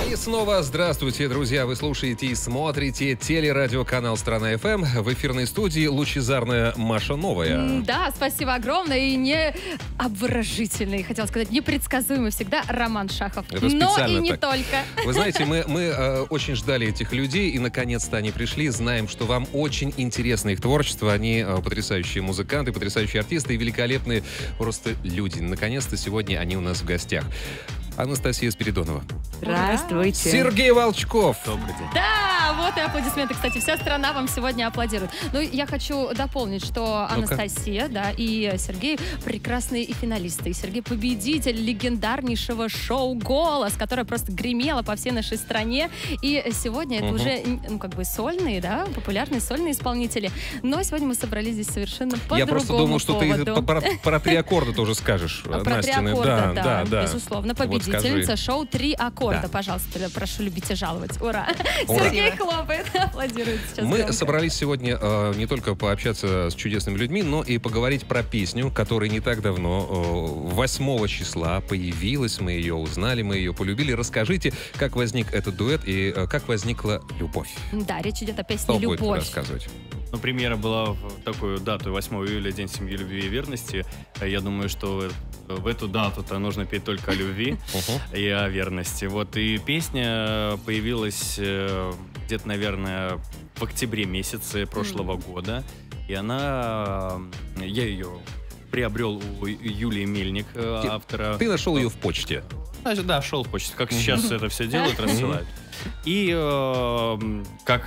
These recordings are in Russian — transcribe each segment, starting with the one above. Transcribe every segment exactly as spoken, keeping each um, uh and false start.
И снова здравствуйте, друзья! Вы слушаете и смотрите телерадиоканал «Страна ФМ». В эфирной студии лучезарная Маша Новая. Да, спасибо огромное. И не обворожительный, хотел сказать, непредсказуемый всегда Роман Шахов. Это Но и не так. только. Вы знаете, мы, мы э, очень ждали этих людей, и наконец-то они пришли. Знаем, что вам очень интересно их творчество. Они э, потрясающие музыканты, потрясающие артисты и великолепные просто люди. Наконец-то сегодня они у нас в гостях. Анастасия Спиридонова. Здравствуйте. Сергей Волчков. Добрый день. Да, вот и аплодисменты. Кстати, вся страна вам сегодня аплодирует. Ну, я хочу дополнить, что Анастасия, да, и Сергей прекрасные и финалисты. И Сергей победитель легендарнейшего шоу «Голос», которое просто гремело по всей нашей стране. И сегодня это Угу. уже, ну, как бы сольные, да, популярные сольные исполнители. Но сегодня мы собрались здесь совершенно по Я другому просто думал, что ты поводу. про, про три аккорда тоже скажешь. Про три Настины. аккорда, да, да, да. безусловно. Вот Победительница скажи. шоу «Три аккорда». Да. Пожалуйста, прошу любить и жаловать. Ура! Ура. Сергей хлопает, аплодирует сейчас. Мы громко. собрались сегодня э, не только пообщаться с чудесными людьми, но и поговорить про песню, которая не так давно, э, восьмого числа, появилась. Мы ее узнали, мы ее полюбили. Расскажите, как возник этот дуэт и э, как возникла любовь. Да, речь идет о песне Кто будет «Любовь». рассказывать? Ну, премьера была в такую дату, восьмого июля, День семьи, любви и верности. Я думаю, что в эту дату-то нужно петь только о любви и о верности. Вот, и песня появилась э, где-то, наверное, в октябре месяце прошлого года. И она... э, Я ее приобрел у Юлии Мельник, э, Ты- автора. Ты нашел ее в почте. А, Да, шел в почту, как сейчас это все делают, рассылают. И э, как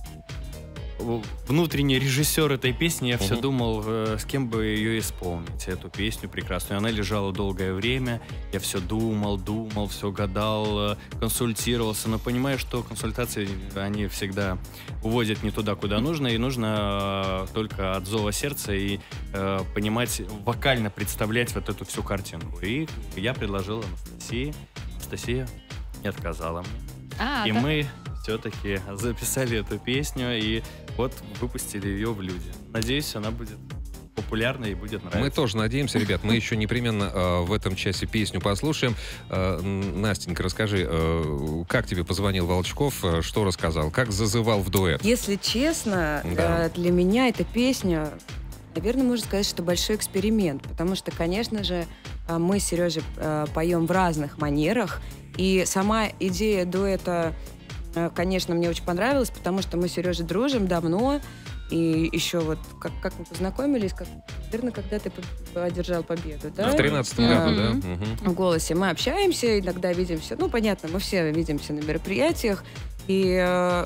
внутренний режиссер этой песни, я все Мгм. думал, э, с кем бы ее исполнить, эту песню прекрасную. Она лежала долгое время, я все думал, думал, все гадал, э, консультировался, но понимаю, что консультации, они всегда уводят не туда, куда нужно, и нужно э, только от зова сердца и э, понимать, вокально представлять вот эту всю картинку. И я предложил Анастасии, Анастасия не отказала мне. А, И да. мы все-таки записали эту песню и вот выпустили ее в люди. Надеюсь, она будет популярна и будет нравиться. Мы тоже надеемся, ребят. Мы еще непременно э, в этом часе песню послушаем. Э, Настенька, расскажи, э, как тебе позвонил Волчков, э, что рассказал, как зазывал в дуэт? Если честно, Да. э, для меня эта песня, наверное, можно сказать, что большой эксперимент, потому что, конечно же, э, мы с Сережей э, поем в разных манерах, и сама идея дуэта, э, конечно, мне очень понравилась, потому что мы с Сережей дружим давно, и еще вот как, как мы познакомились, как, наверное, когда ты по- одержал победу, да? В тринадцатом Да. году, да? Мгм. Мгм. В «Голосе». Мы общаемся, иногда видимся. Ну, понятно, мы все видимся на мероприятиях. И э,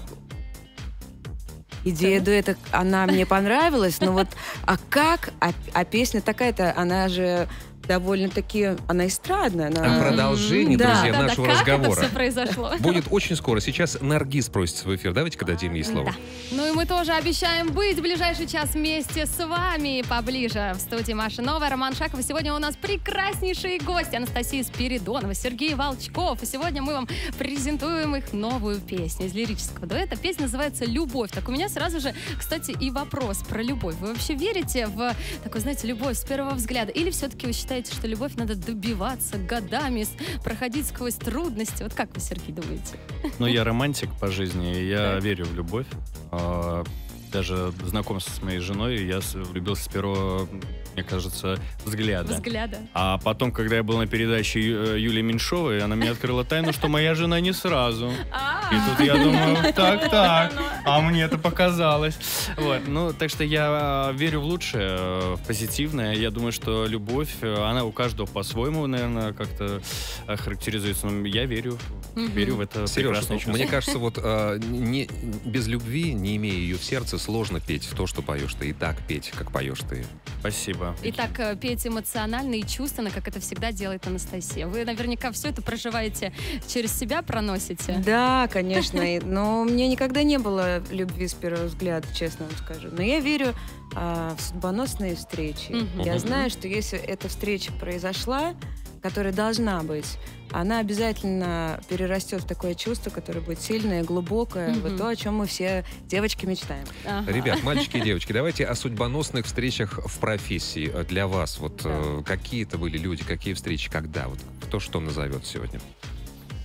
идея дуэта, она мне понравилась. Но вот, а как? А, а песня такая-то, она же довольно-таки, она эстрадная. А Она... продолжение, Да. друзья, Да, да, нашего как разговора это все произошло? будет очень скоро. Сейчас Наргиз просится в эфир. Давайте-ка дадим ей слово. Да. Ну и мы тоже обещаем быть в ближайший час вместе с вами поближе. В студии Маша Новая, Роман Шахов. И сегодня у нас прекраснейшие гости. Анастасия Спиридонова, Сергей Волчков. И сегодня мы вам презентуем их новую песню из лирического дуэта. Песня называется «Любовь». Так у меня сразу же, кстати, и вопрос про любовь. Вы вообще верите в такую, знаете, любовь с первого взгляда? Или все-таки вы считаете, что любовь надо добиваться годами, с- проходить сквозь трудности? Вот как вы, Сергей, думаете? Ну, я романтик по жизни, и я Так. верю в любовь. А, Даже знакомство с моей женой, я с- влюбился с первого, мне кажется, взгляда. Взгляда. А потом, когда я был на передаче Ю- э, Юлии Меньшовой, она мне открыла тайну, что моя жена не сразу. И тут я думаю, так, так, а мне это показалось. Вот, ну, так что я э, верю в лучшее, э, в позитивное. Я думаю, что любовь, э, она у каждого по-своему, наверное, как-то э, характеризуется. Но я верю, Мгм. верю в это Сереж, прекрасное чувство. мне кажется, вот э, не, без любви, не имея ее в сердце, сложно петь то, что поешь ты. И так петь, как поешь ты. Спасибо. Итак, э, петь эмоционально и чувственно, как это всегда делает Анастасия. Вы наверняка все это проживаете, через себя проносите. Да, конечно. и- Но у меня никогда не было любви с первого взгляда, честно вам скажу. Но я верю а, в судьбоносные встречи. Мгм. Я Мгм. знаю, что если эта встреча произошла, которая должна быть, она обязательно перерастет в такое чувство, которое будет сильное, глубокое, Мгм. вот то, о чем мы все девочки мечтаем. Ага. Ребят, мальчики и девочки, давайте о судьбоносных встречах в профессии. Э, Для вас, вот Да. э, какие это были люди, какие встречи, когда? Вот кто что назовет сегодня?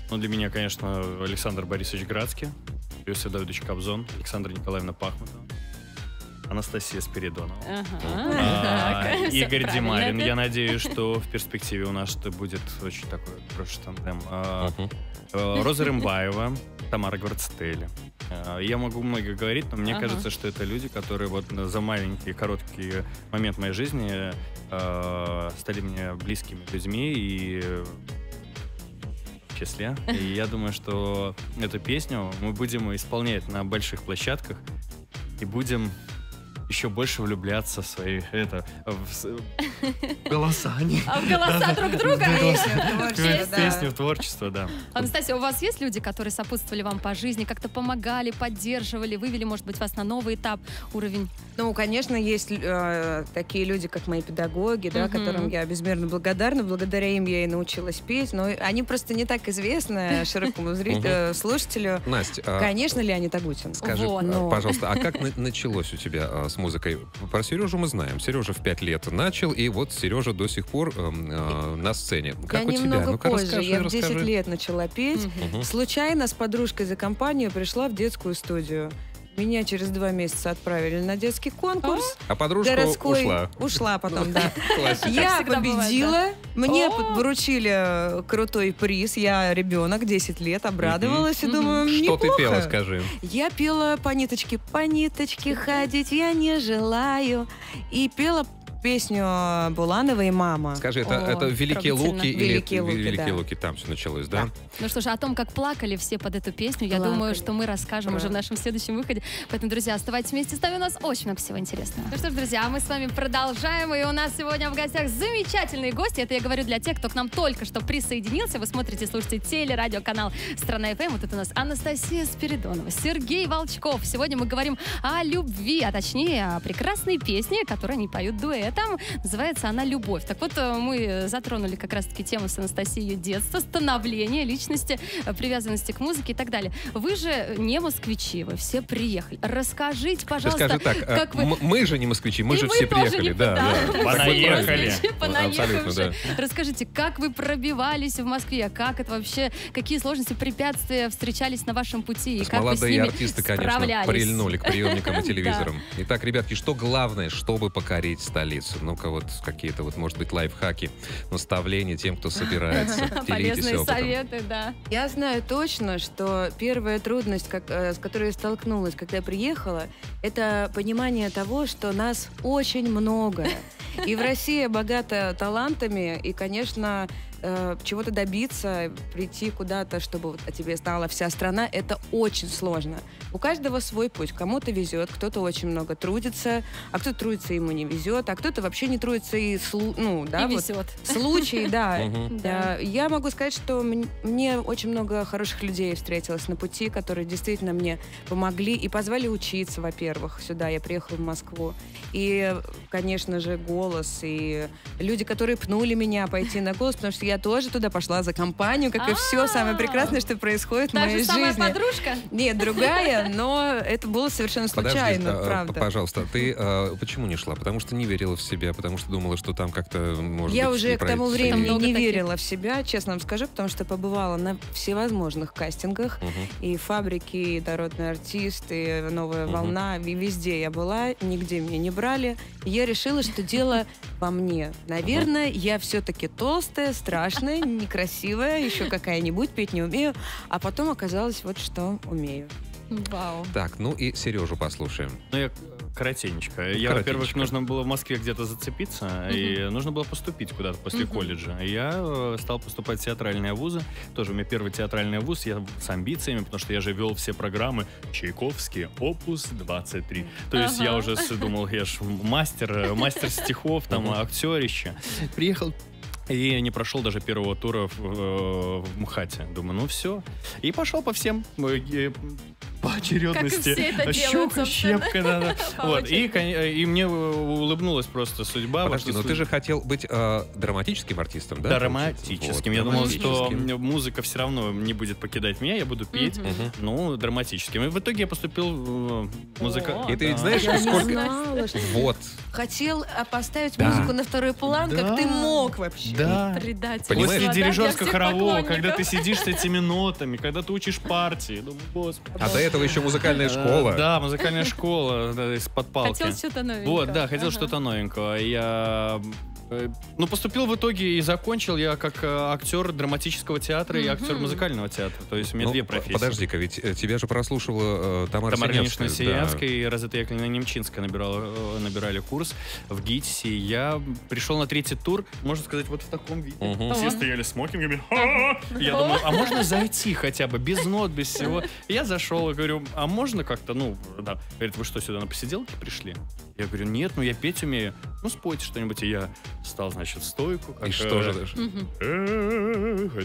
Ну, для меня, конечно, Александр Борисович Градский, Иосиф Давидович Кобзон, Александра Николаевна Пахмутова, Анастасия Спиридонова, Ага. а, Так, всё Игорь правильно. Димарин. Я надеюсь, что в перспективе у нас это будет очень такой хороший тандем. А, Мгм. э, Роза Рымбаева, Тамара Гварцетели. А, Я могу много говорить, но мне Ага. кажется, что это люди, которые вот за маленький, короткий момент моей жизни э, стали мне близкими людьми и в числе. И я думаю, что эту песню мы будем исполнять на больших площадках и будем еще больше влюбляться в свои это в с- голоса. они- А в голоса друг друга? В Да. песню, в творчество, да. Анастасия, у вас есть люди, которые сопутствовали вам по жизни, как-то помогали, поддерживали, вывели, может быть, вас на новый этап, уровень? Ну, конечно, есть э, такие люди, как мои педагоги, да, Мгм. которым я безмерно благодарна. Благодаря им я и научилась петь. Но они просто не так известны широкому зрителю, слушателю. Настя, а Конечно, Леонид Агутин. скажи, Вот. а, Ну. пожалуйста, а как на- началось у тебя а, с музыкой? Про Сережу мы знаем. Сережа в пять лет начал, и вот Сережа до сих пор эм, а, на сцене. Как Я у тебя? немного Ну-ка, позже. расскажи, Я в десять расскажи. лет начала петь. Мгм. Случайно с подружкой за компанию пришла в детскую студию. Меня через два месяца отправили на детский конкурс. А подружка Городской. ушла. Ушла потом, да. Классика. Я всегда бывает, победила. Мне О! под- вручили крутой приз. Я ребенок, десять лет, обрадовалась и Мгм. думаю, Что ты неплохо. пела, скажи? Я пела по ниточке, по ниточке ходить я не желаю. И пела песню Булановой «Мама». Скажи, это, О, это «Великие трогательно. луки» или «Великие луки», «Великие да. луки», там все началось, да? Да. Ну что ж, о том, как плакали все под эту песню, я Плакали. думаю, что мы расскажем уже в Правда. нашем следующем выходе. Поэтому, друзья, оставайтесь вместе с нами, у нас очень много всего интересного. Ну что ж, друзья, мы с вами продолжаем, и у нас сегодня в гостях замечательные гости. Это я говорю для тех, кто к нам только что присоединился. Вы смотрите, слушаете телерадиоканал «Страна эф эм». Вот это у нас Анастасия Спиридонова, Сергей Волчков. Сегодня мы говорим о любви, а точнее о прекрасной песне, которую они поют дуэтом. Называется она «Любовь». Так вот, э, мы затронули как раз-таки тему с Анастасией детства, становления личности, э, привязанности к музыке и так далее. Вы же не москвичи, вы все приехали. Расскажите, Ты пожалуйста, скажи так, а, как вы... м- мы же не москвичи, мы И же вы все тоже приехали. не- Да, да. да. Понаехали. Москвичи, понаехавшие. Абсолютно, да. Расскажите, как вы пробивались в Москве, как это вообще, какие сложности, препятствия встречались на вашем пути, и С как вы с молодые ними артисты, конечно, справлялись? прильнули к приемникам и Да. телевизорам. Итак, ребятки, что главное, чтобы покорить столицу? Ну-ка, вот какие-то, вот, может быть, лайфхаки, наставления тем, кто собирается. Делитесь Полезные опытом. советы, да. Я знаю точно, что первая трудность, как, э, с которой я столкнулась, когда я приехала, это понимание того, что нас очень много. И в России богата талантами, и, конечно, э, чего-то добиться, прийти куда-то, чтобы вот о тебе знала вся страна, это очень сложно. У каждого свой путь. Кому-то везет, кто-то очень много трудится, а кто-то трудится, ему не везет, а кто-то вообще не трудится и, слу- ну, да, И вот везет. случай, да. Мгм. Да. Э, Я могу сказать, что м- мне очень много хороших людей встретилось на пути, которые действительно мне помогли и позвали учиться, во-первых, сюда. Я приехала в Москву. И, конечно же, голос, и люди, которые пнули меня пойти на голос, потому что я тоже туда пошла за компанию, как и все самое прекрасное, что происходит в Та моей же самая жизни. подружка? Нет, другая, но это было совершенно Подожди, случайно, а, правда. пожалуйста, ты а, почему не шла? Потому что не верила в себя, потому что думала, что там как-то может Я быть уже не к тому пройти. времени много не таких. верила в себя, честно вам скажу, потому что побывала на всевозможных кастингах. Мгм. И фабрики, и народный артист, и новая Мгм. волна. И везде я была, нигде меня не брали. И я решила, что дело во мне. Наверное, я все-таки толстая, страшная, некрасивая, еще какая-нибудь, петь не умею. А потом оказалось вот что умею. Вау. Так, ну и Сережу послушаем. Ну, я коротенечко. Я, Коротенечко. во-первых, нужно было в Москве где-то зацепиться, и нужно было поступить куда-то после Мгм. колледжа. И я э, стал поступать в театральные вузы. Тоже у меня первый театральный вуз, я с амбициями, потому что я же вел все программы Чайковский, Опус двадцать три. То есть я Ага. уже с- думал, я ж мастер, э, мастер стихов, там, Мгм. актерище. Приехал и не прошел даже первого тура в, э, в МХАТе. Думаю, ну все. И пошел по всем, э, э, по по очередности. Как и все это делают, Щука, собственно. щепка, да, да. По Вот, и, очереди. кон- и мне улыбнулась просто судьба. Подожди, вот, но ты же хотел быть э, драматическим артистом, да? Драматическим. Вот, Я думал, что драматическим. музыка все равно не будет покидать меня, я буду петь, Мгм. ну, драматическим. И в итоге я поступил в музыка. О. И ты ведь Да. знаешь, Я не сколько... знала, что Вот. хотел а, поставить Да. музыку на второй план, Да. как ты мог вообще. Да. Предатель. Понимаешь? После Да, для дирижерско-хорового, всех когда ты поклонников. сидишь с этими нотами, когда ты учишь партии, думаю, господи. А до этого еще музыкальная школа. Э, Да, музыкальная школа да, из-под палки. Хотел что-то новенькое. Вот, да, хотел Ага. что-то новенького. Я э, ну, поступил в итоге и закончил я как э, актер драматического театра и Мгм. актер музыкального театра. То есть у меня Ну, две профессии. подожди-ка, ведь э, тебя же прослушивала э, Тамара, Тамара Синявская. Ильинична Сиянская и Розетта Яковлевна Немчинская набирала, э, набирали курс в ГИТИСе. Я пришел на третий тур, можно сказать, вот в таком виде. Мгм. Все Ага. стояли смокингами. Ха-ха. Я думаю, а можно зайти хотя бы без нот, без всего? Я зашел и говорю, а можно как-то, ну, да. Говорит, вы что, сюда на посиделки пришли? Я говорю, нет, ну я петь умею. Ну, спойте что-нибудь. И я встал, значит, в стойку. И как, что же э, даже? Мгм. Эх,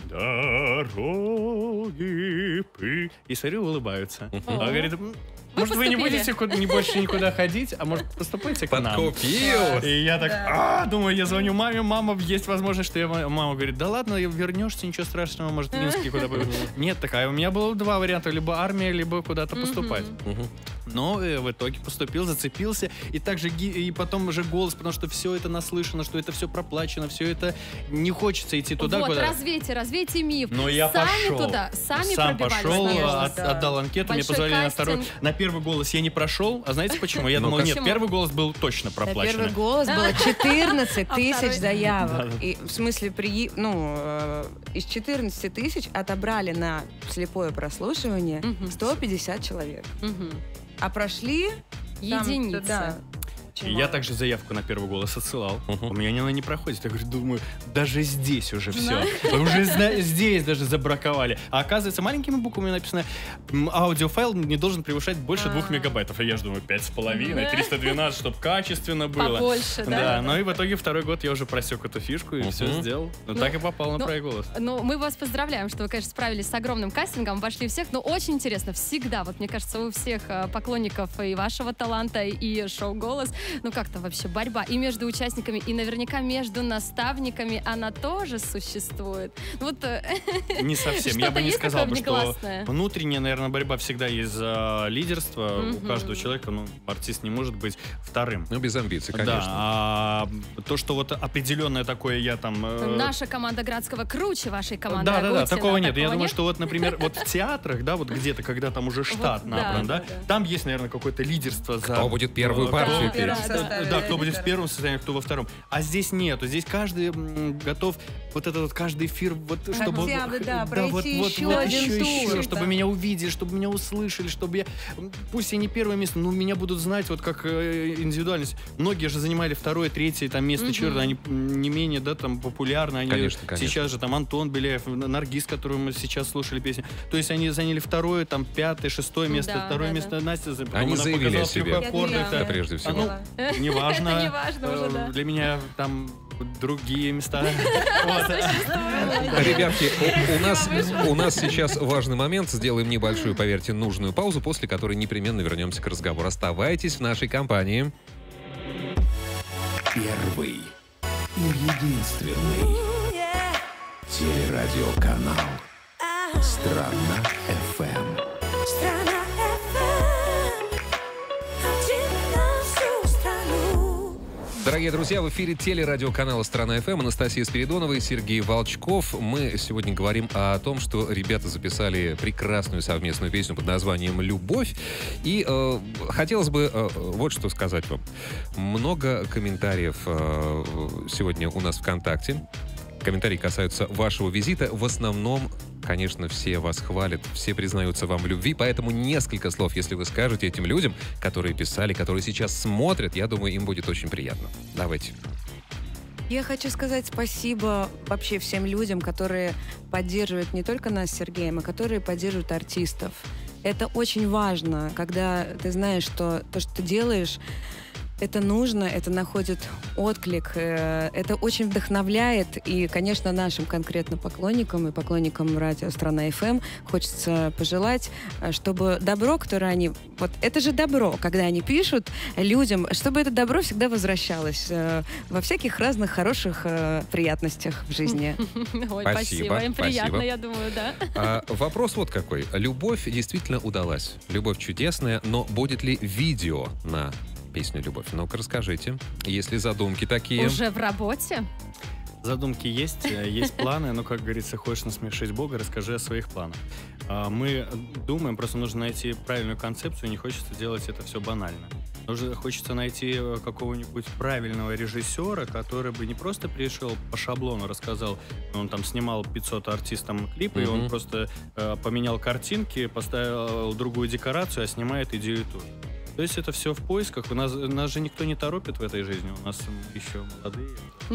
дороги пы. И смотрю, улыбаются. Мгм. А говорит, «М, может, вы не поступили?» будете куда- не больше никуда ходить, а может, поступайте к нам? Подкупил! И я так, а, думаю, я звоню маме, мама, есть возможность, что я... Мама говорит, да ладно, вернешься, ничего страшного, может, в Минске куда бы... Нет, такая, у меня было два варианта, либо армия, либо куда-то поступать. Мгм. Но э, в итоге поступил, зацепился, и также ги- и потом уже голос, потому что все это наслышано, что это все проплачено, все это не хочется идти туда, Вот, куда... развейте, развейте миф. Но я сами пошел. туда, сами Сам пробивались пошел, наверное. от- да. отдал анкету, мне Большой позвали на кастинг. второй. На первый голос я не прошел, а знаете почему? Я Ну, думал, нет, почему? первый голос был точно На проплачен. первый голос было четырнадцать А тысяч второй? заявок. И в смысле, при, ну, э, из четырнадцати тысяч отобрали на слепое прослушивание Мгм. сто пятьдесят человек. Мгм. А прошли там, Единицы. да, И очень я мало. также заявку на первый голос отсылал. Мгм. У меня она не проходит. Я говорю, думаю, даже здесь уже все. Уже зна- здесь даже забраковали. А оказывается, маленькими буквами написано, м, аудиофайл не должен превышать больше двух А. мегабайтов. И я же думаю, пять с половиной, Да. триста двенадцать, чтобы качественно было. Побольше, да? Да, ну и в итоге второй год я уже просек эту фишку и Мгм. все сделал. Ну Ну, так и попал на ну, проект голос. Ну, мы вас поздравляем, что вы, конечно, справились с огромным кастингом, вошли всех, но очень интересно, всегда, вот мне кажется, у всех э, поклонников и вашего таланта, и шоу «Голос», ну как-то вообще борьба и между участниками, и наверняка между наставниками она тоже существует. Вот э, Не совсем. Я что-то бы не есть сказал такое бы, что внегласное? внутренняя, наверное, борьба всегда есть за лидерство. У Мгм. каждого человека, ну, артист не может быть вторым. Ну, без амбиций, Да, конечно. а то, что вот определенное такое я там... э, Наша команда Градского круче вашей команды Да, да, да, Агутина. такого нет. Я Такого думаю, что вот, например, вот в театрах, да, вот где-то, когда там уже штат Вот, да, набран, да, да, да. там есть, наверное, какое-то лидерство за... Кто будет первую э, партию кто- петь? Да, да. Да, кто будет в первом состоянии, кто во втором. А здесь нету. Здесь каждый м, готов вот этот вот каждый эфир, вот чтобы... Хотя бы, да, вот, пройти вот, еще вот, один еще, еще, тур, чтобы да. меня увидели, чтобы меня услышали, чтобы я... м, Пусть я не первое место, но меня будут знать вот как э, индивидуальность. Многие же занимали второе, третье там место, Мгм. черт, они м, не менее, да, там популярны. Они Конечно, конечно. Сейчас же там Антон Беляев, Наргиз, которую мы сейчас слушали песню. То есть они заняли второе, там пятое, шестое место, Да, второе да, место Настя. за- Они она заявили показала о себе. трех аккордах, Я да. поняла. Это прежде всего. А, ну, неважно. Это неважно уже, Э, да. Для меня там другие места. Вот. Ребятки, у, у нас, у нас сейчас важный момент. Сделаем небольшую, поверьте, нужную паузу, после которой непременно вернемся к разговору. Оставайтесь в нашей компании. Первый и единственный телерадиоканал «Страна эф эм». Страна эф эм, один на всю страну. Дорогие друзья, в эфире телерадиоканала «Страна эф эм». Анастасия Спиридонова и Сергей Волчков. Мы сегодня говорим о том, что ребята записали прекрасную совместную песню под названием «Любовь». И э, хотелось бы э, вот что сказать вам. Много комментариев э, сегодня у нас ВКонтакте. Комментарии касаются вашего визита. В основном, конечно, все вас хвалят, все признаются вам в любви, поэтому несколько слов, если вы скажете этим людям, которые писали, которые сейчас смотрят, я думаю, им будет очень приятно. Давайте. Я хочу сказать спасибо вообще всем людям, которые поддерживают не только нас с Сергеем, а которые поддерживают артистов. Это очень важно, когда ты знаешь, что то, что ты делаешь, это нужно, это находит отклик, э, это очень вдохновляет. И, конечно, нашим конкретно поклонникам и поклонникам радио «Страна эф эм» хочется пожелать, э, чтобы добро, которое они... Вот это же добро, когда они пишут людям, чтобы это добро всегда возвращалось э, во всяких разных хороших э, приятностях в жизни. Ой, Спасибо, спасибо. Им приятно, спасибо. я думаю, да. А, вопрос вот какой. Любовь действительно удалась. Любовь чудесная, но будет ли видео на песню «Любовь»? Ну-ка, расскажите. Есть ли задумки такие? Уже в работе? Задумки есть, э, есть планы, но, как говорится, хочешь насмешить Бога, расскажи о своих планах. А, Мы думаем, просто нужно найти правильную концепцию, не хочется делать это все банально. Нужно, хочется найти э, какого-нибудь правильного режиссера, который бы не просто пришел по шаблону, рассказал, он там снимал пятьсот артистам клипы, и он Мгм. просто э, поменял картинки, поставил другую декорацию, а снимает идею ту же. То есть это все в поисках. У нас, нас же никто не торопит в этой жизни. У нас еще молодые.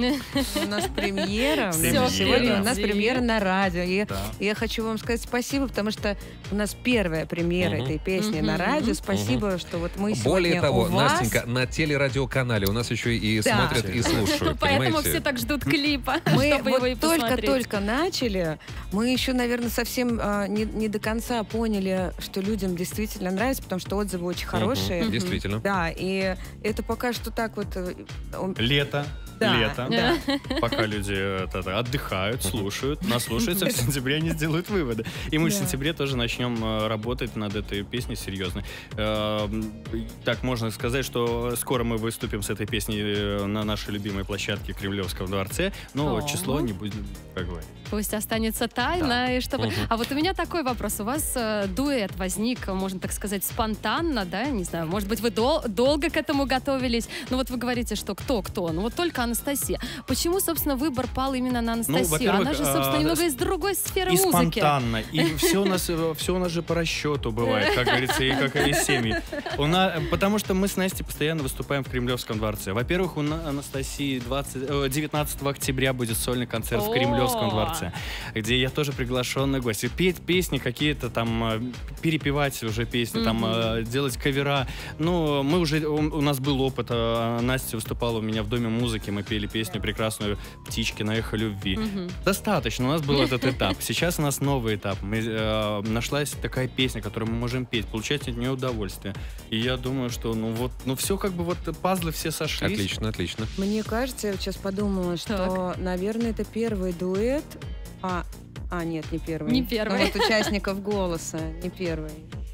У нас премьера. Всё Сегодня у нас впереди. премьера на радио. И Да. я хочу вам сказать спасибо, потому что у нас первая премьера Мгм. этой песни Мгм, на радио. мгм. Спасибо, что вот мы сегодня Более того, у вас. Настенька, на телерадиоканале у нас еще и Да. смотрят и слушают, Поэтому понимаете? все так ждут клипа, Мы чтобы его и вот посмотреть. только-только начали. Мы еще, наверное, совсем а, не, не до конца поняли, что людям действительно нравится, потому что отзывы очень хорошие. Мгм. Действительно. Да, и это пока что так вот... э, он- Лето. Да, Лето. да. Пока люди э, это, отдыхают, слушают, наслушаются, в сентябре они сделают выводы. И мы в Да. сентябре тоже начнем э, работать над этой песней серьезно. Э, Так, можно сказать, что скоро мы выступим с этой песней э, на нашей любимой площадке Кремлевском дворце, но О. число не будем как говорить. Пусть останется тайна, и чтобы... Мгм. А вот у меня такой вопрос. У вас э, дуэт возник, можно так сказать, спонтанно, да? Не знаю, может быть, вы дол- долго к этому готовились? Ну вот вы говорите, что кто-кто? Ну вот только Анастасия. Почему, собственно, выбор пал именно на Анастасию? во-первых, Она же, собственно, а, немного из другой сферы И музыки. спонтанно, и все у нас, все у нас же по расчету бывает, как говорится, и как и семьи. У нас, потому что мы с Настей постоянно выступаем в Кремлевском дворце. Во-первых, у На- Анастасии двадцать, э, девятнадцатого октября будет сольный концерт в О! Кремлевском дворце, где я тоже приглашенный гость. И петь песни какие-то там, э, перепевать уже песни, там, э, делать кавера. Ну, мы уже, у, у нас был опыт. э, Настя выступала у меня в Доме музыки, мы пели песню прекрасную «Птички на эхо любви». Мгм. Достаточно, у нас был этот этап. Сейчас у нас новый этап. Мы, э, нашлась такая песня, которую мы можем петь, получать от нее удовольствие. И я думаю, что ну вот, ну все как бы вот пазлы все сошлись. Отлично, отлично. Мне кажется, я вот сейчас подумала, что, наверное, это первый дуэт. А, а нет, не первый. Не первый. Ну, вот участников «Голоса», не первый.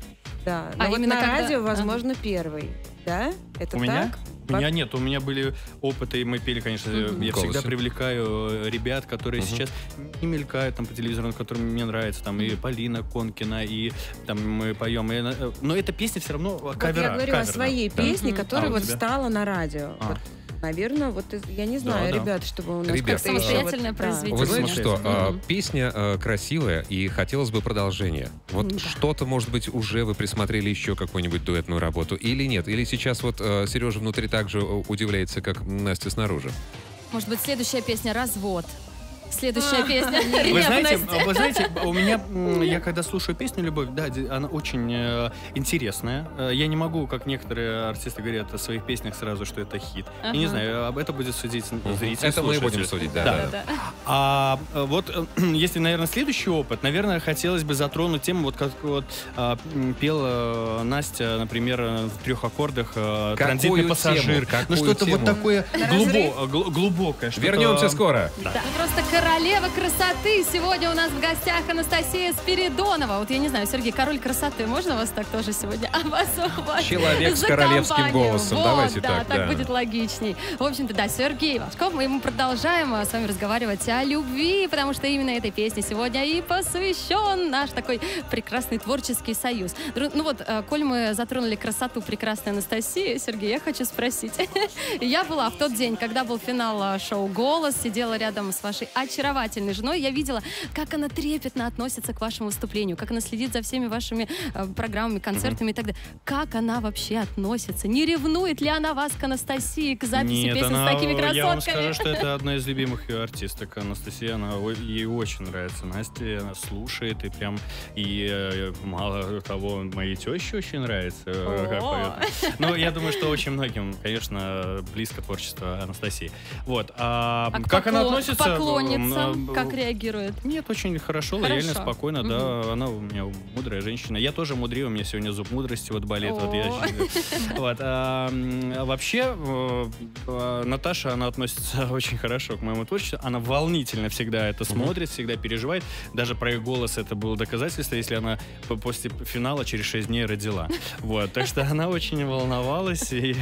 Да, А но вот именно на когда- радио, возможно, первый. Да? Это У так? меня? У меня нет, у меня были опыты, и мы пели, конечно, Мгм. я всегда Голосе. привлекаю э, ребят, которые Мгм. сейчас не мелькают там по телевизору, которые мне нравятся, там и Полина Конкина, и там мы поем, и, э, но эта песня все равно Вот кавера. я говорю о каверная. своей Да. песне, Мгм. которая А, у вот тебя? стала на радио. А. Вот, наверное, вот из- я не знаю, Да, да. ребят, чтобы у нас Ребят, как-то еще самостоятельное вот- да. произведение. Вы знаете что, а, Мгм. песня а, красивая, и хотелось бы продолжения. Вот Да. что-то, может быть, уже вы присмотрели еще какую-нибудь дуэтную работу, или нет? Или сейчас вот а, Сережа внутри так же э, удивляется, как Настя снаружи? Может быть, следующая песня «Развод». Следующая А, песня. Вы знаете, «Ревность». вы знаете, у меня, м, я когда слушаю песню «Любовь», да, де- она очень э, интересная. Э, Я не могу, как некоторые артисты говорят о своих песнях сразу, что это хит. Я не Ага. знаю, об этом будет судить зритель. Это мы и будем слушатель. судить, да. Да. да, да. Да. А э, вот, э, если, наверное, следующий опыт, наверное, хотелось бы затронуть тему, вот как вот а, м, пела Настя, например, э, в трех аккордах э, Какую «Транзитный тему? пассажир». Какую Ну, что-то тему? вот такое На глубо- разрыв? гл- глубокое. что-то- Вернемся скоро. Да. Ну, просто королева красоты. Сегодня у нас в гостях Анастасия Спиридонова. Вот я не знаю, Сергей, король красоты, можно вас так тоже сегодня обозвать? Человек с За королевским компанию. голосом. Вот, Давайте да, так, да. будет логичней. В общем-то, да, Сергей Волчков. Мы ему продолжаем а, с вами разговаривать о любви, потому что именно этой песне сегодня и посвящен наш такой прекрасный творческий союз. Дру- Ну вот, а, коль мы затронули красоту прекрасной Анастасии, Сергей, я хочу спросить. Я была в тот день, когда был финал а, шоу «Голос», сидела рядом с вашей очаровательной женой. Я видела, как она трепетно относится к вашему выступлению, как она следит за всеми вашими э, программами, концертами mm-hmm. и так далее. Как она вообще относится? Не ревнует ли она вас к Анастасии, к записи Нет, песен она, с такими красотками? Я вам скажу, что это одна из любимых ее артисток. Анастасия, она, ей очень нравится Настя, она слушает, и прям, и э, мало того, моей теще очень нравится, э, как поет. Ну, я думаю, что очень многим, конечно, близко творчество Анастасии. Вот. А, а как поклон, она относится? К поклонницам, э, как реагирует? Нет, очень хорошо, хорошо. лояльно, спокойно, угу. да. Она у меня мудрая женщина. Я тоже мудрее, у меня сегодня зуб мудрости вот болит. Вот, я, вот, а, а вообще, а, Наташа, она относится очень хорошо к моему творчеству. Она волнительно всегда это смотрит, всегда переживает. Даже про ее голос это было доказательство, если она после финала через шесть дней родила. Вот, так что она очень волновалась и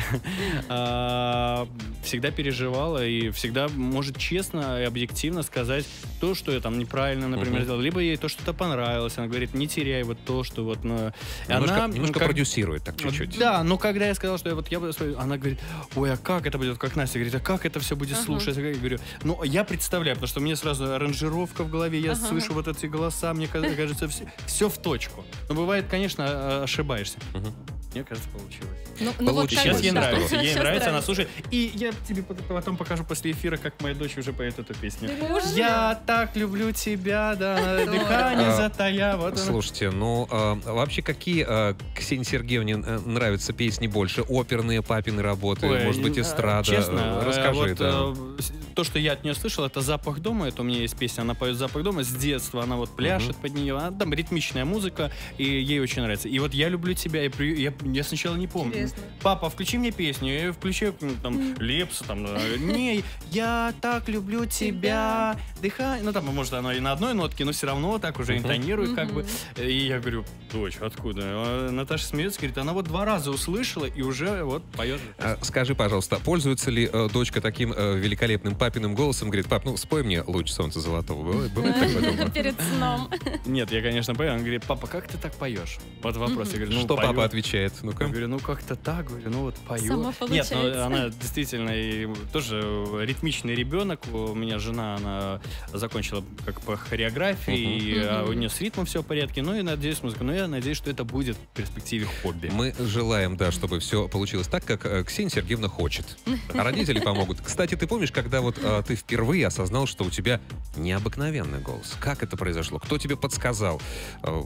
а, всегда переживала и всегда может честно и объективно сказать то, что я там неправильно, например, uh-huh. сделал. Либо ей то что-то понравилось. Она говорит, не теряй вот то, что вот... Ну, немножко она, немножко как, продюсирует так чуть-чуть. Да, но когда я сказал, что я вот я буду... Она говорит, ой, а как это будет? Как Настя говорит, а как это все будет uh-huh. слушать? Я говорю, ну, я представляю, потому что мне сразу аранжировка в голове, я uh-huh. слышу вот эти голоса, мне кажется, все, все в точку. Но бывает, конечно, ошибаешься. Uh-huh. Мне кажется, получилось. Ну, ну вот сейчас ей да. нравится, Сейчас ей нравится, нравится, она слушает. И я тебе потом покажу после эфира, как моя дочь уже поет эту песню. Боже. Я так люблю тебя, да, дыхание А, затая. Вот слушайте, ну а, вообще какие а, Ксении Сергеевне нравятся песни больше? Оперные папины работы, Ой, может быть, эстрада? Честно, расскажи. вот, Это. То, что я от нее слышал, это «Запах дома». Это у меня есть песня, она поет «Запах дома». С детства она вот пляшет uh-huh. под нее. Она, там ритмичная музыка, и ей очень нравится. И вот «Я люблю тебя», я, я, я сначала не помню. Интересно. Папа, включи мне песню. Я включаю там mm. Лепса, там, не, я так люблю тебя, дыхание. Ну, там, может, оно и на одной нотке, но все равно так уже интонирует, uh-huh. как бы. И я говорю, дочь, откуда? А Наташа смеется, говорит, она вот два раза услышала и уже вот поет. А, скажи, пожалуйста, пользуется ли э, дочка таким э, великолепным папиным голосом? Говорит, пап, ну, спой мне «Луч солнца золотого». Бывает, бывает такое дома? Перед сном. Нет, я, конечно, пою. Он говорит, папа, как ты так поешь? Вот вопрос. Я говорю, ну, что пою. папа отвечает? Ну-ка. Я говорю, ну, как-то так, говорю, ну, вот пою. Сама Нет, получается. ну, она действительно и тоже ритмичный ребенок. У меня жена, она закончила как по хореографии, uh-huh. и uh-huh. у нее с ритмом все в порядке. Ну, и надеюсь, музыка. Но я надеюсь, что это будет в перспективе хобби. Мы желаем, да, чтобы все получилось так, как э, Ксения Сергеевна хочет. А родители помогут. Кстати, ты помнишь, когда вот э, ты впервые осознал, что у тебя необыкновенный голос? Как это произошло? Кто тебе подсказал? Э,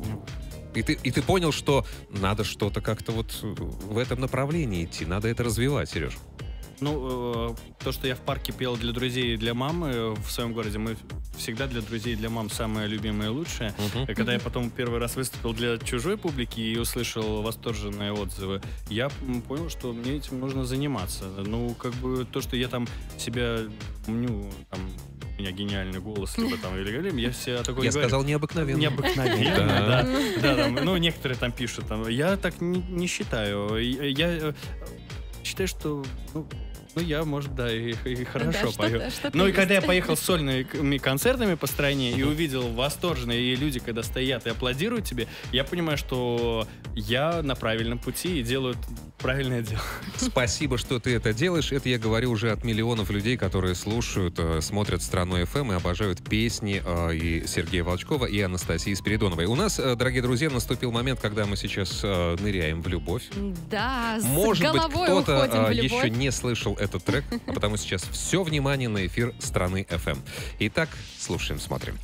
И ты, и ты понял, что надо что-то как-то вот в этом направлении идти, надо это развивать, Сереж. Ну, э, то, что я в парке пел для друзей и для мамы в своем городе, мы всегда для друзей и для мам самое любимое и лучшее. Uh-huh. И когда я потом первый раз выступил для чужой публики и услышал восторженные отзывы, я понял, что мне этим нужно заниматься. Ну, как бы то, что я там себя мню, там, у меня гениальный голос, либо там великолепный, я все такой Я говорю. сказал необыкновенный. Необыкновенный, да. Да, там, ну, некоторые там пишут, там, я так не, не считаю. Я, я считаю, что, ну, ну, я, может, да, и, и хорошо да, пою. Что-то, что-то ну, и есть. когда я поехал с сольными концертами по стране и увидел восторженные люди, когда стоят и аплодируют тебе, я понимаю, что я на правильном пути и делаю правильное дело. Спасибо, что ты это делаешь. Это я говорю уже от миллионов людей, которые слушают, э, смотрят «Страну эф эм» и обожают песни э, и Сергея Волчкова, и Анастасии Спиридоновой. У нас, э, дорогие друзья, наступил момент, когда мы сейчас э, ныряем в любовь. Да, с Может быть, головой кто-то уходим в э, любовь. еще не слышал этот трек, а потому сейчас все внимание на эфир «Страны эф эм». Итак, слушаем, смотрим.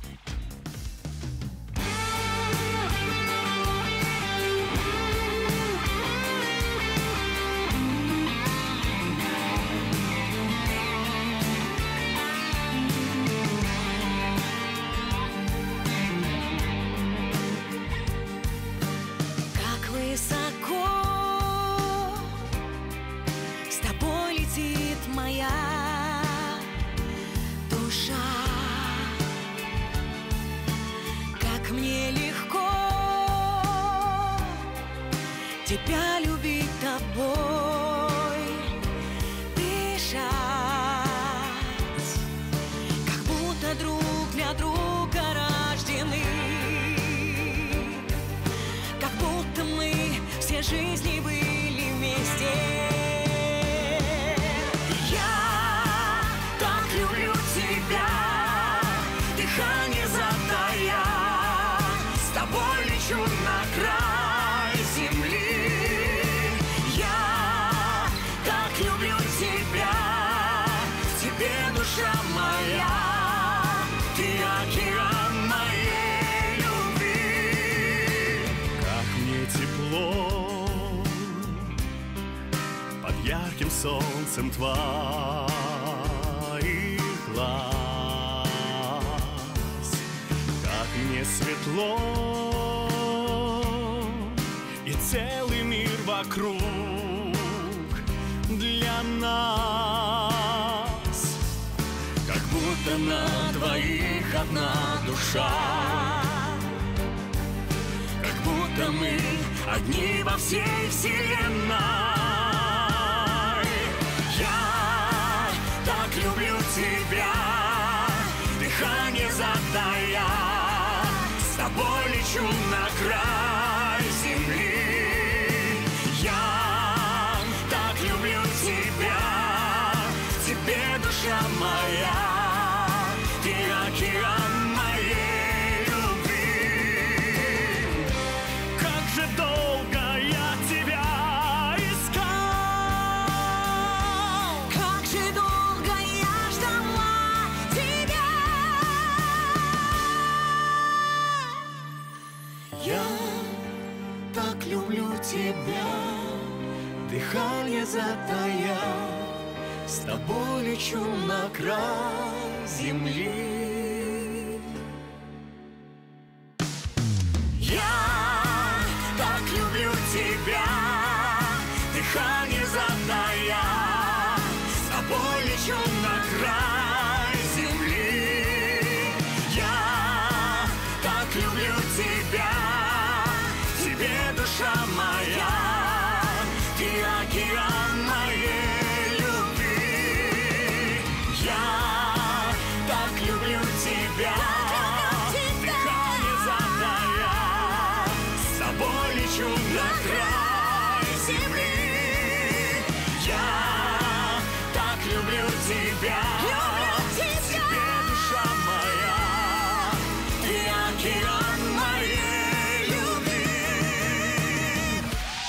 Как высоко с тобой летит моя душа, как мне легко тебя любить тобой, дышать, как будто друг для друга рождены. Как будто мы все жизни были вместе. Я так люблю тебя, лечу на край земли. Я так люблю тебя, в тебе душа моя, ты океан моей любви. Как мне тепло под ярким солнцем твоих глаз, как мне светло и целый мир вокруг для нас, как будто на двоих одна душа, как будто мы одни во всей вселенной. Я так люблю тебя, дыхание затая, с тобой лечу на край земли. Я так люблю тебя, в тебе душа моя, ты океан моей любви. как же долго я тебя искал, Как же долго я ждала тебя. Я так люблю тебя, дыхание затая, с тобой лечу на край земли. Я так люблю тебя, дыхание затая, с тобой лечу на край земли. Я так люблю тебя, в тебе душа моя, ты океан моей любви. Я так люблю тебя, дыхание затая, с тобой лечу на край земли. Я так люблю тебя, в тебе душа моя, ты океан моей любви.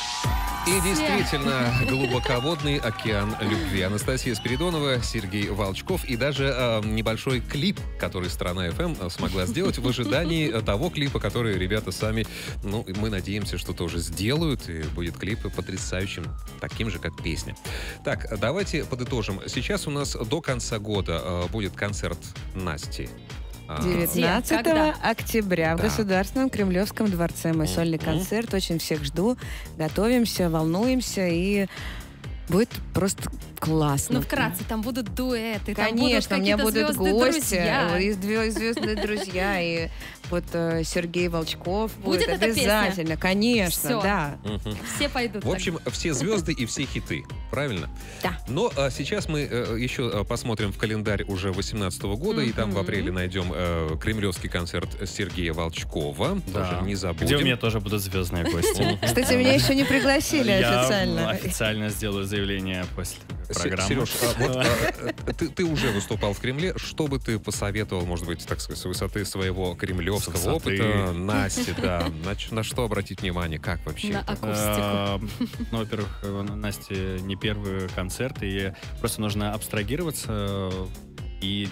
И действительно, глубоководный океан любви. Анастасия Спиридонова, Сергей Волчков и даже э, небольшой клип, который «Страна эф эм» смогла сделать в ожидании того клипа, который ребята сами, ну, мы надеемся, что тоже сделают, и будет клип потрясающим, таким же, как песня. Так, давайте подытожим. Сейчас у нас до конца года э, будет концерт Насти. А, девятнадцатого Когда? октября в Да. Государственном Кремлевском дворце. Мой сольный концерт. Очень всех жду. Готовимся, волнуемся. И будет просто классно. Ну, вкратце, там будут дуэты, Конечно, там у меня будут будут какие-то гости, звездные друзья. и звё- звездные друзья, и вот э, Сергей Волчков Будет будет, эта обязательно, конечно, Всё. да. мгм. Все пойдут. В общем, все звезды и все хиты, правильно? Да. Но а, сейчас мы э, еще э, посмотрим в календарь уже восемнадцатого года, и там в апреле найдем э, кремлевский концерт Сергея Волчкова. Тоже не забудем. Где у меня тоже будут звездные гости. Кстати, меня еще не пригласили Я официально. официально сделаю заявление после программы. Сереж, а вот, а, ты, ты уже выступал в Кремле. Что бы ты посоветовал, может быть, так сказать, с высоты своего кремлевского С высоты. опыта Насте, да? На, ч- на что обратить внимание? Как вообще? На это? акустику. А, Ну, во-первых, э, Насте не первый концерт, и просто нужно абстрагироваться и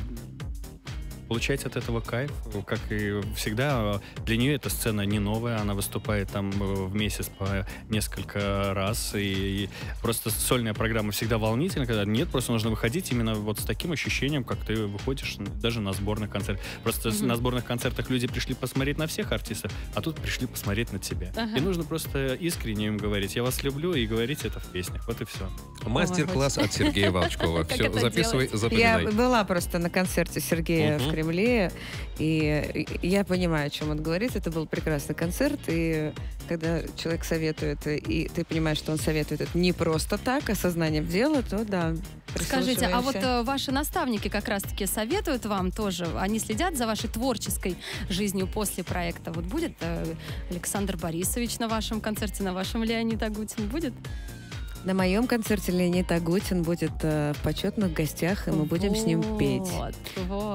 получать от этого кайф. Как и всегда, для нее эта сцена не новая, она выступает там в месяц по несколько раз, и просто сольная программа всегда волнительна, когда нет, просто нужно выходить именно вот с таким ощущением, как ты выходишь даже на сборных концертах. Просто Мгм. на сборных концертах люди пришли посмотреть на всех артистов, а тут пришли посмотреть на тебя. Ага. И нужно просто искренне им говорить: я вас люблю, и говорить это в песнях. Вот и все. Мастер-класс от Сергея Волчкова. Как Все, это записывай, делать? запоминай. Я была просто на концерте Сергея Мгм. в Кремле, и я понимаю, о чем он говорит. Это был прекрасный концерт, и когда человек советует, и ты понимаешь, что он советует это не просто так, а сознанием дела, то да, Скажите, а вот прислушиваемся. э, ваши наставники как раз-таки советуют вам тоже, они следят за вашей творческой жизнью после проекта? Вот будет э, Александр Борисович на вашем концерте, на вашем Леонид Агутин будет? На моем концерте Леонид Агутин будет э, в почетных гостях, и мы будем с ним петь. Вот, вот.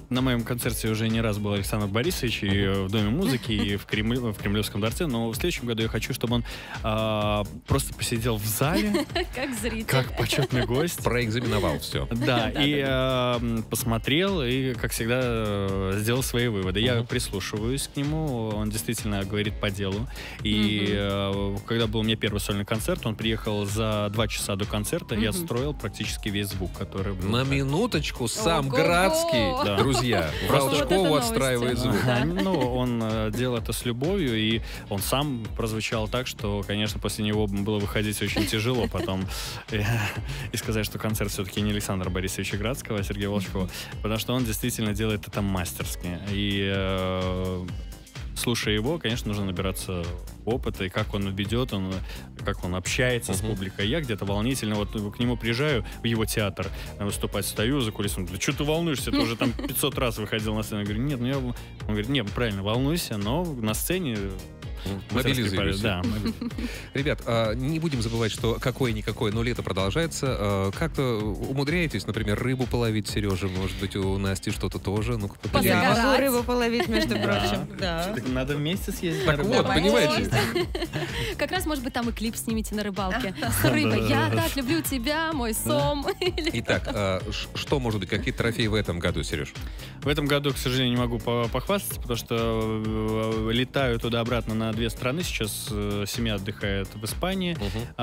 на моем концерте уже не раз был Александр Борисович и в Доме музыки, и в, Кремль, в Кремлевском дворце, но в следующем году я хочу, чтобы он а, просто посидел в зале. Как зритель. Как почетный гость. Проэкзаменовал все. Да, и а, посмотрел, и, как всегда, сделал свои выводы. Я прислушиваюсь к нему, он действительно говорит по делу. И а, когда был у меня первый сольный концерт, он приехал за два часа до концерта, я строил практически весь звук, который был. На минуточку сам Ого! Градский, Да. друзья, Вот это Волчкову новости. отстраивает звук. А, ну, он э, делал это с любовью, и он сам прозвучал так, что, конечно, после него было выходить очень тяжело потом и, и сказать, что концерт все-таки не Александра Борисовича Градского, а Сергея Волчкова, потому что он действительно делает это мастерски. И э, слушая его, конечно, нужно набираться опыта, и как он ведет, он, как он общается с публикой. Я где-то волнительно, вот к нему приезжаю в его театр выступать, стою за кулисами, да что ты волнуешься, ты уже там пятьсот раз выходил на сцену. Я говорю, нет, ну я... Он говорит, нет, правильно, волнуйся, но на сцене... Мобилизируйся. Да, Ребят, а, не будем забывать, что какое-никакое, но лето продолжается. А, как-то умудряетесь, например, рыбу половить, Сережа? Может быть, у Насти что-то тоже? Ну-ка, поделитесь. Я Позагорать. могу рыбу половить, между прочим. Да. Так надо вместе съездить. Так на вот, рыбалку. понимаете? Как раз, может быть, там и клип снимите на рыбалке. С рыбой. Я так люблю тебя, мой сом. Или- Итак, а, ш- что может быть? Какие трофеи в этом году, Сереж? В этом году, к сожалению, не могу по- похвастаться, потому что э, летаю туда-обратно на две страны. Сейчас э, семья отдыхает в Испании.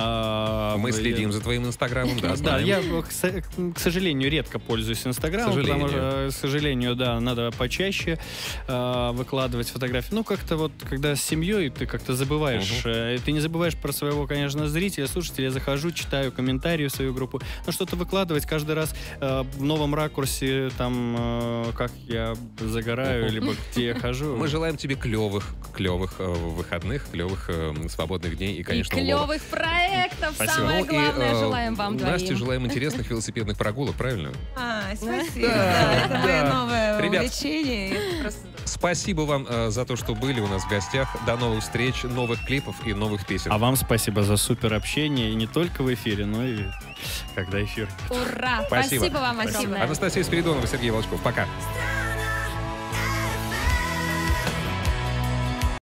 А, Мы я- следим за твоим инстаграмом, да, Да, знаем. я, к со- к сожалению, редко пользуюсь Инстаграмом, К сожалению. потому что, к сожалению, да, надо почаще э, выкладывать фотографии. Ну, как-то вот, когда с семьей, ты как-то забываешь. э, Ты не забываешь про своего, конечно, зрителя, слушателя. Я захожу, читаю комментарии в свою группу. Но что-то выкладывать каждый раз э, в новом ракурсе, там, э, как я загораю, либо где я хожу. Мы желаем тебе клевых, клевых э, выходных, клевых э, свободных дней и, И конечно, улова. клевых проектов. Спасибо. Самое Ну и, главное, э, желаем вам Насте двоим. желаем интересных велосипедных прогулок, правильно? А, спасибо. Да, это мое новое Ребят. увлечение. Просто Спасибо вам э, за то, что были у нас в гостях. До новых встреч, новых клипов и новых песен. А вам спасибо за супер общение, и не только в эфире, но и когда эфир. Ура! Спасибо. Спасибо вам Спасибо. огромное. Анастасия Спиридонова, Сергей Волчков. Пока. Страна